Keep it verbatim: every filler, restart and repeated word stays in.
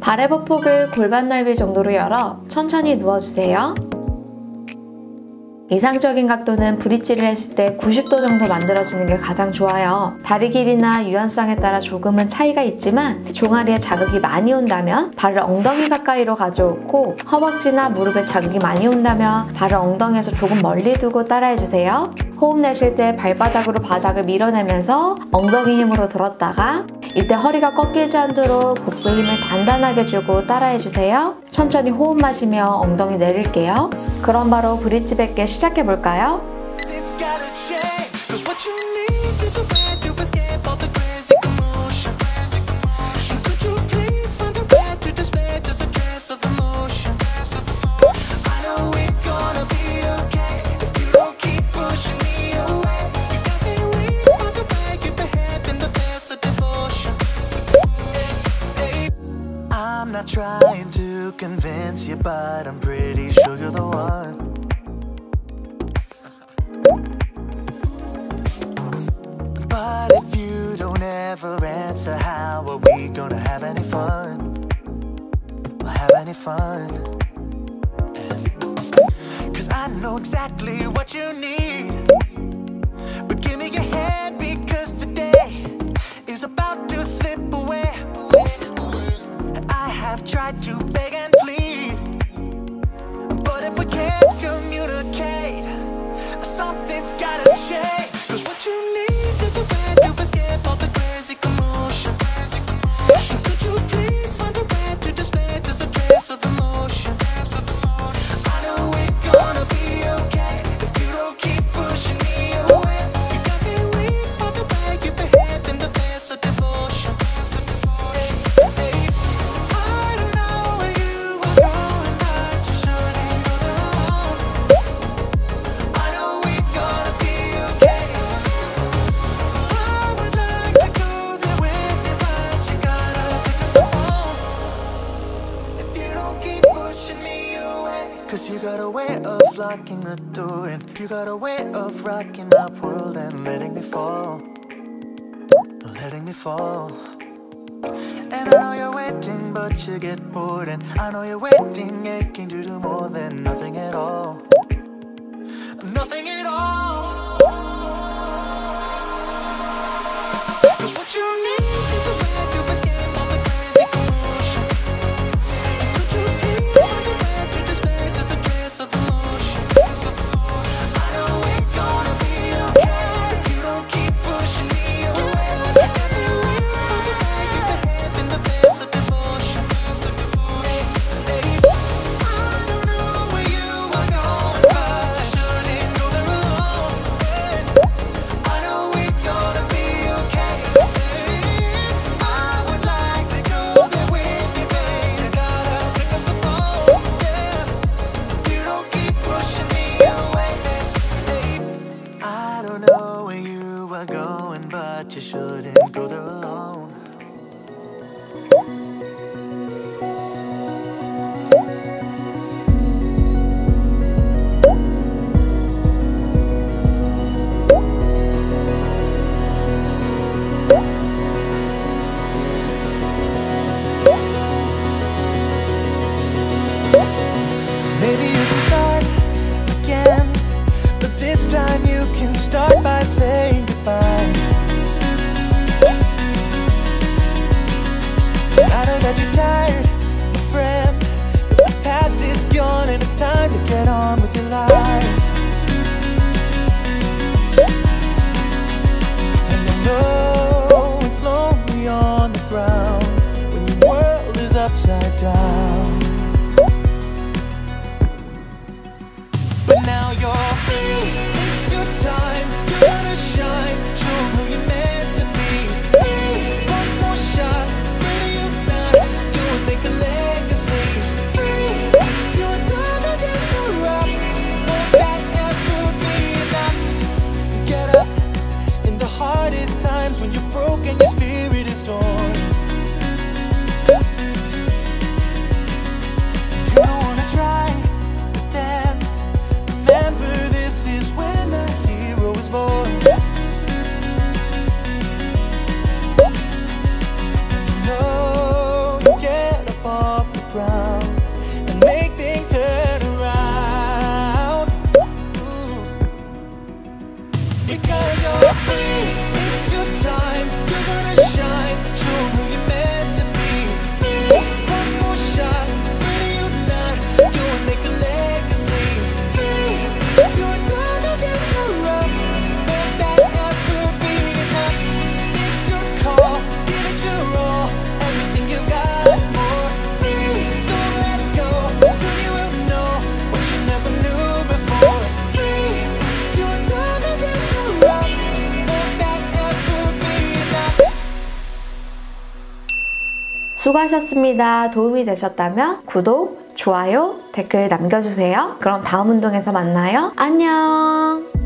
발의 보폭을 골반 넓이 정도로 열어 천천히 누워주세요. 이상적인 각도는 브릿지를 했을 때 구십 도 정도 만들어지는 게 가장 좋아요. 다리 길이나 유연성에 따라 조금은 차이가 있지만 종아리에 자극이 많이 온다면 발을 엉덩이 가까이로 가져오고, 허벅지나 무릎에 자극이 많이 온다면 발을 엉덩이에서 조금 멀리 두고 따라해주세요. 호흡 내쉴 때 발바닥으로 바닥을 밀어내면서 엉덩이 힘으로 들었다가, 이때 허리가 꺾이지 않도록 복부 힘을 단단하게 주고 따라해주세요. 천천히 호흡 마시며 엉덩이 내릴게요. 그럼 바로 브릿지 백 개 시작해볼까요? I'm not trying to convince you, but I'm pretty sure you're the one. But if you don't ever answer, how are we gonna have any fun? Have any fun? Cause I know exactly what you need, but give me your hand, because today is about to slip away. I have tried to beg and plead, but if we can't communicate, something's gotta change. Cause what you need is a way to escape all the crazy commotion. And could you please find a way to display just a trace of emotion? I know we're gonna be okay if you don't keep pushing me away. You got me weak by the way you behave in the face of devotion. Cause you got a way of locking the door, and you got a way of rocking my world and letting me fall, letting me fall. And I know you're waiting, but you get bored, and I know you're waiting, aching to do more than nothing at all, nothing at all. Cause what you need is a way to escape all the crazy commotion. And could you please find a way to display just a trace of emotion? I know we're gonna be okay if you don't keep pushing me away. You got me weak by the way you behave in the face of devotion. Hey, hey, I don't know where you are going, but you surely know they're alone. Hey, I know we're gonna be okay. Hey, I would like to go there with you, baby. Gotta pick up the phone, yeah. You don't keep pushing me away. Hey, I don't know where you are going, but you shouldn't go there alone. Maybe you can start again, but this time you can start by saying goodbye. I know that you're tired, my friend, but the past is gone and it's time to get on with your life. And I know it's lonely on the ground when your world is upside down. But now you're free, it's your time, you're gonna shine, show who you're meant to be. Free, one more shot, reunite, you will make a legacy. Free, you're a diamond in the rough, won't that ever be enough? Get up, in the hardest times when you're broken, your spirit is torn. 수고하셨습니다. 도움이 되셨다면 구독, 좋아요, 댓글 남겨주세요. 그럼 다음 운동에서 만나요. 안녕!